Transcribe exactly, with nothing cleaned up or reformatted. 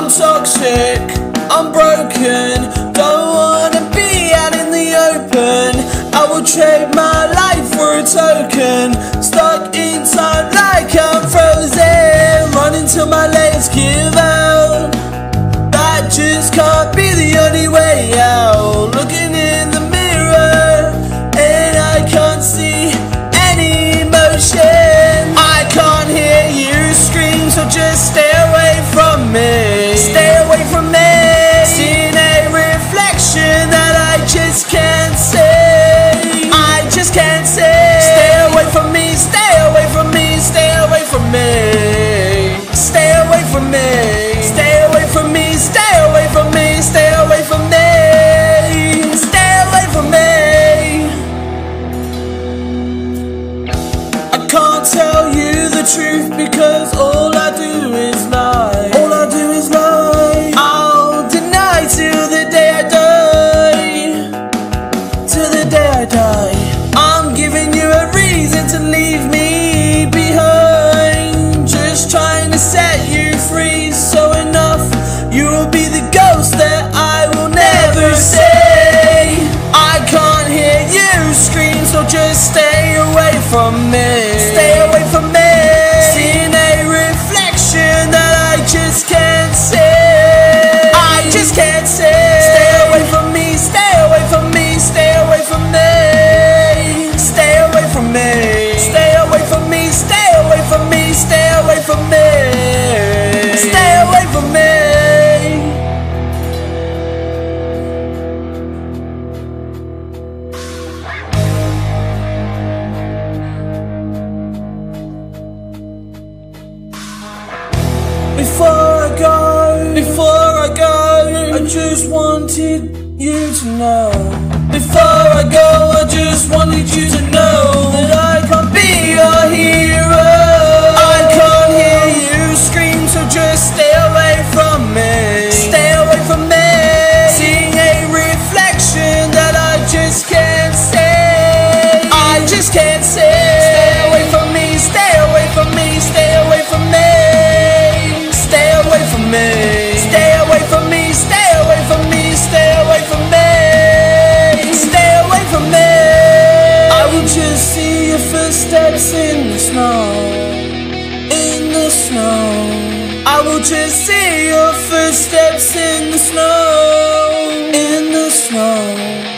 I'm toxic, I'm broken, don't wanna be out in the open. I will trade my life for a token, stuck in time like I'm frozen, running till my legs give out. That just can't be the only way out. Looking in the mirror and I can't see any emotion. I can't hear you scream, so just stay away from me. Stay away from me. Seeing a reflection that I just can't see. I just can't see. Stay away from me. Stay away from me. Stay away from me. Stay away from me. Stay away from me. Stay away from me. Stay away from me. Stay away from me. I can't tell you the truth because all I do is lie. All I do is lie. I'll deny till the day I die. Till the day I die. I'm giving you a reason to leave me behind. Just trying to set you free. So enough, you will be the ghost that I will never see. I can't hear you scream, so just stay away from me. Stay away from me. Seeing a reflection that I just can't see. I just can't see. Stay away from me. Stay away from me. Stay away from me. Stay away from me. Stay away from me. Stay away from me. Stay away from me. Stay away from me. Before I go, before I go, I just wanted you to know. Before I go, I just wanted you to know that I can't be your hero. I can't hear you scream, so just stay away from me. Stay away from me. Seeing a reflection that I just can't see. I just can't see. Stay away from me. Stay away from me. Stay away from me. Stay away from me. Stay away from me. Stay away from me. Stay away from me. Stay away from me. I will just see your footsteps in the snow. In the snow. I will just see your footsteps in the snow. In the snow.